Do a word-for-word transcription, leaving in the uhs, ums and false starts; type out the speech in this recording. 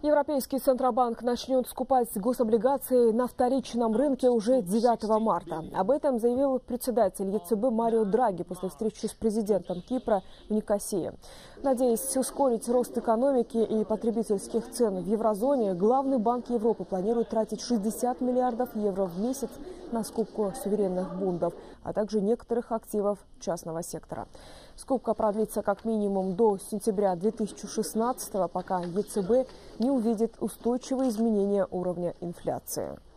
Европейский Центробанк начнет скупать гособлигации на вторичном рынке уже девятого марта. Об этом заявил председатель ЕЦБ Марио Драги после встречи с президентом Кипра в Никосии. Надеясь ускорить рост экономики и потребительских цен в еврозоне, главный банк Европы планирует тратить шестьдесят миллиардов евро в месяц на скупку суверенных бундов, а также некоторых активов частного сектора. Скупка продлится как минимум до сентября две тысячи шестнадцатого, пока ЕЦБ не увидит устойчивые изменения уровня инфляции.